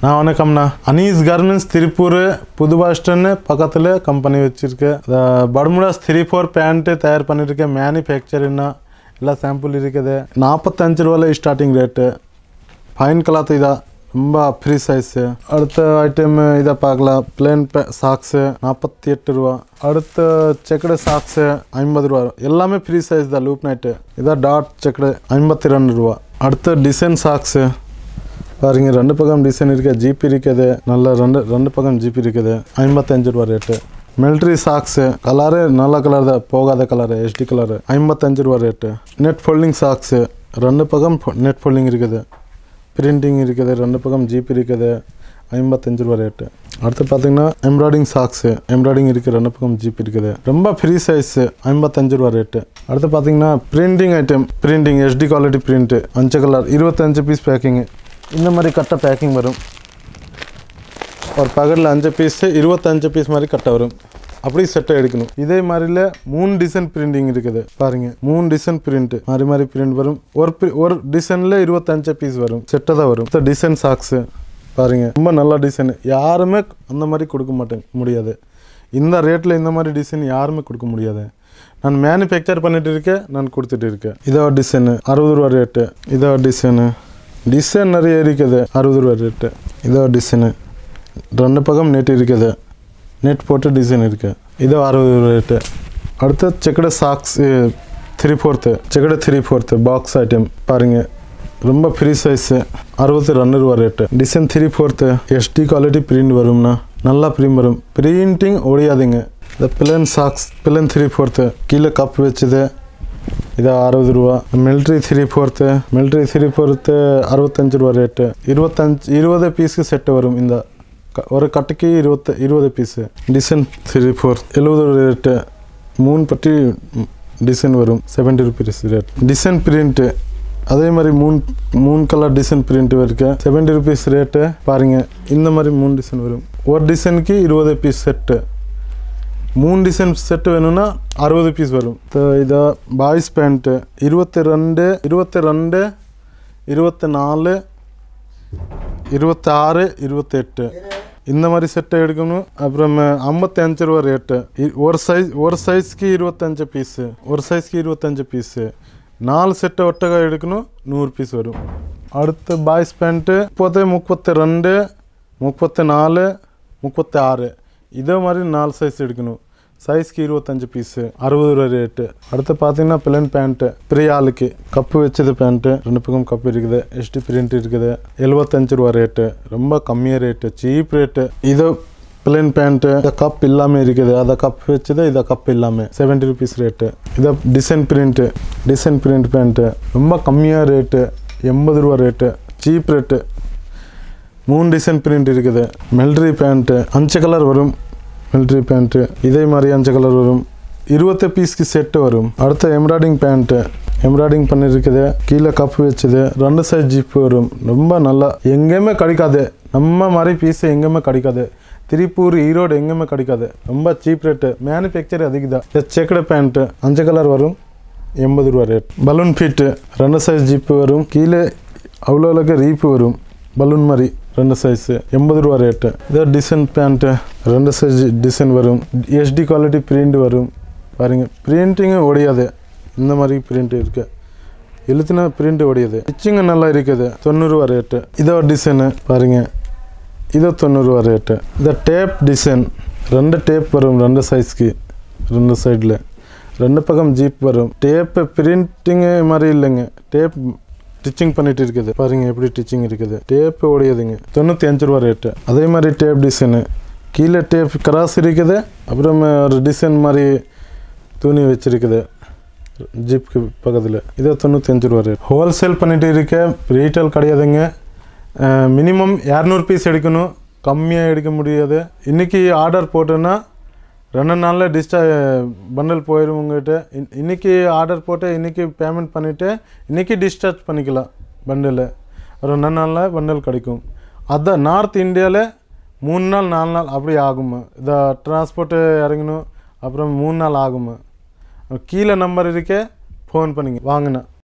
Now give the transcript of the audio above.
நான் வணக்கம்ண்ணா. அனீஸ் கார்மெண்ட்ஸ் திருப்பூர் புது பஸ் ஸ்டாண்டு பக்கத்தில் கம்பெனி வச்சுருக்கேன். பர்முடாஸ் 3/4 பேண்ட்டு தயார் பண்ணியிருக்கேன். மேனுஃபேக்சர்னா எல்லா சாம்பிள் இருக்குது. 45 ரூபாயில் ஸ்டார்டிங் ரேட்டு. ஃபைன் கிளாத் இதா ரொம்ப ஃப்ரீ சைஸு. அடுத்த ஐட்டம் இதை பார்க்கலாம். பிளேன் சாக்ஸு 48 ரூபா. அடுத்த செக்கடு சாக்ஸு 50 ரூபா. எல்லாமே ஃப்ரீ சைஸ் தான். லூப் நைட்டு இதான் டாட் செக்கடு 52 ரூபா. அடுத்த டிசைன் சாக்ஸு பாருங்க, 2 பக்கம் டிசைன் இருக்குது. ஜிபி இருக்குது. நல்ல ரெண்டு பக்கம் ஜிபி இருக்குது. 55 ரூபா ரேட்டு. மிலிட்ரி சாக்ஸு கலரு நல்ல கலர் தான், போகாத கலரு, HD கலரு 55 ரூபா ரேட்டு. நெட் ஃபோல்டிங் சாக்ஸு 2 பக்கம் நெட் ஃபோல்டிங் இருக்குது. பிரிண்டிங் இருக்குது. 2 பக்கம் ஜிபி இருக்குது. 55 ரூபா ரேட்டு. அடுத்து பார்த்தீங்கன்னா எம்ப்ராய்டிங் சாக்ஸு எம்ப்ராய்டிங் இருக்குது. 2 பக்கம் ஜிபி இருக்குது. ரொம்ப ஃப்ரீ சைஸு 55 ரூபா ரேட்டு. அடுத்து பார்த்தீங்கன்னா printing item. Printing HD quality print 5 colour 25 piece packing. இந்த மாதிரி கட்டை பேக்கிங் வரும். ஒரு பக்கெட்டில் 5 பீஸு 25 பீஸ் மாதிரி கட்டை வரும். அப்படி செட்டை எடுக்கணும். இதே மாதிரில 3 டிசைன் பிரிண்டிங் இருக்குது. பாருங்கள், 3 டிசைன் பிரிண்ட்டு மாதிரி பிரிண்ட் வரும். ஒரு டிசைனில் 25 பீஸ் வரும். செட்டை தான் வரும். டிசைன் சாக்ஸு பாருங்கள், ரொம்ப நல்ல டிசைன். யாருமே அந்த மாதிரி கொடுக்க முடியாது. இந்த ரேட்டில் இந்த மாதிரி டிசைன் யாருமே கொடுக்க முடியாது. நான் மேனுஃபேக்சர் பண்ணிட்டு இருக்கேன், நான் கொடுத்துட்டு இருக்கேன். இதோ டிசைனு 60 ரூபா ரேட்டு. இதோ டிசைன் நிறைய இருக்குது. 60 ரூபா ரேட்டு. இதோ டிசைனு 2 பக்கம் நெட் இருக்குது. நெட் போட்டு டிசைன் இருக்குது. இதோ 60 ரூபா ரேட்டு. அடுத்து checked socks 3/4 checked 3/4 box item பாருங்கள், ரொம்ப ஃப்ரீ சைஸு 62 ரூபா rate. Design 3/4 HD quality print வரும்னா நல்லா பிரிண்ட் வரும். பிரிண்டிங் ஒழியாதுங்க. இந்த பிளேன் சாக்ஸ் பிளேன் 3/4 கீழே கப் வச்சுது. இது 60 ரூபா. மிலிட்ரி 3/4 65 ரூபா ரேட்டு. 20 பீஸுக்கு செட்டு வரும். இந்த ஒரு கட்டுக்கு 20 பீஸு. டிசைன் 3/4 70 ரூபா ரேட்டு. 3 பட்டி டிசைன் வரும். 70 ருபீஸ் ரேட். டிசைன் பிரிண்ட்டு அதே மாதிரி 3 கலர் டிசைன் பிரிண்ட் இருக்கு. 70 ருபீஸ் ரேட்டு. பாருங்கள், இந்த மாதிரி 3 டிசைன் வரும். ஒரு டிசைனுக்கு 20 பீஸ் செட்டு. 3 டிசைன் செட்டு வேணும்னா 60 பீஸ் வரும். இதை பாய்ஸ் பேண்ட்டு 22 24 26 28 இந்த மாதிரி செட்டை எடுக்கணும். அப்புறம் 55 ரூபா ரேட்டு. ஒரு சைஸ்க்கு 25 பீஸு. ஒரு சைஸ்க்கு 25 பீஸு. 4 செட்டை ஒட்டகா எடுக்கணும். 100 பீஸ் வரும். அடுத்து பாய்ஸ் பேண்ட்டு 32 34 36 இதே மாதிரி 4 சைஸ் எடுக்கணும். சைஸ்க்கு 25 பீஸு. 60 ரூபா ரேட்டு. அடுத்து பார்த்தீங்கன்னா பிளேன் பேண்ட்டு பெரிய ஆளுக்கு கப்பு வச்சது பேண்ட்டு. 2 பக்கம் கப்பு இருக்குது. HD பிரிண்ட் இருக்குது. 75 ரூபா ரேட்டு. ரொம்ப கம்மியாக ரேட்டு, சீப் ரேட்டு. இது பிளேன் பேண்ட்டு. இதை கப் இல்லாமல் இருக்குது. அதை கப் வச்சது, இதை கப் இல்லாமல் 70 ருபீஸ் ரேட்டு. இதை டிசைன் பிரிண்ட் பேண்ட்டு ரொம்ப கம்மியாக ரேட்டு. 80 ரூபா rate, cheap rate. 3 design print இருக்குது. மிலிட்ரி பேண்ட்டு 5 கலர் வரும். மிலிட்ரி பேண்ட்டு இதே மாதிரி 5 கலர் வரும். 20 பீஸ்க்கு செட்டு வரும். அடுத்த எம்ப்ராய்டிங் பேண்ட்டு எம்ப்ராய்டிங் பண்ணியிருக்குது. கீழே கப்பு வச்சுது. 2 சைஸ் ஜிப்பு வரும். ரொம்ப நல்லா, எங்கேயுமே கிடைக்காது. நம்ம மாதிரி பீஸு எங்கேயுமே கிடைக்காது. திருப்பூர், ஈரோடு எங்கேயுமே கிடைக்காது. ரொம்ப சீப் ரேட்டு. மேனுஃபேக்சர் அதிகம் தான். செக்கடு பேண்ட்டு 5 கலர் வரும். 80 ரூபா rate. Balloon feet 2 size zip வரும். கீழே அவ்வளோக்கு ரீப்பு வரும். பலூன் மாதிரி 2 சைஸு. 80 ரூபா ரேட்டு. இதோ டிசைன் பேண்ட்டு 2 சைஸ் டிசைன் வரும். HD குவாலிட்டி பிரிண்ட் வரும். பாருங்கள், பிரிண்டிங்கு ஒடையாது. இந்த மாதிரி பிரிண்ட் இருக்குது. எழுத்துனா பிரிண்ட் ஒடையாது. ஸ்டிச்சிங்கு நல்லா இருக்குது. 90 ரூபா ரேட்டு. இதோ டிசைனு பாருங்கள், இதோ 90 ரூபா ரேட்டு. இந்த டேப் டிசைன் 2 டேப் வரும். 2 சைஸ்க்கு 2 சைடில் 2 பக்கம் ஜீப் வரும். டேப்பு பிரிண்டிங்கு மாதிரி இல்லைங்க. டேப் ஸ்டிச்சிங் பண்ணிட்டு இருக்குது. பாருங்க எப்படி ஸ்டிச்சிங் இருக்குது. டேப் உடையதுங்க. 95 ரூபா ரேட்டு. அதே மாதிரி டேப் டிசைனு கீழே டேப் கிராஸ் இருக்குது. அப்புறம் ஒரு டிசைன் மாதிரி துணி வச்சிருக்குது ஜிப்க்கு பக்கத்தில். இதோ 95 ரூபா ரேட். ஹோல்சேல் பண்ணிட்டு இருக்க, ரீட்டைல் கிடையாதுங்க. மினிமம் 200 பீஸ் எடுக்கணும். கம்மியாக எடுக்க முடியாது. இன்றைக்கி ஆர்டர் போட்டோன்னா 2 நாளில் பண்டல் போயிடும் உங்கள்கிட்ட. இன்றைக்கி ஆர்டர் போட்டு இன்றைக்கி பேமெண்ட் பண்ணிவிட்டு இன்றைக்கி டிஸ்சார்ஜ் பண்ணிக்கலாம் பண்டலு. ஒரு 2 நாளில் பண்டல் கிடைக்கும். அதான் நார்த் இந்தியாவில் 3 நாள் 4 நாள் அப்படி ஆகும். இதை டிரான்ஸ்போர்ட்டு இறங்கணும். அப்புறம் 3 நாள் ஆகும். கீழே நம்பர் இருக்கே, ஃபோன் பண்ணிங்க வாங்கினா.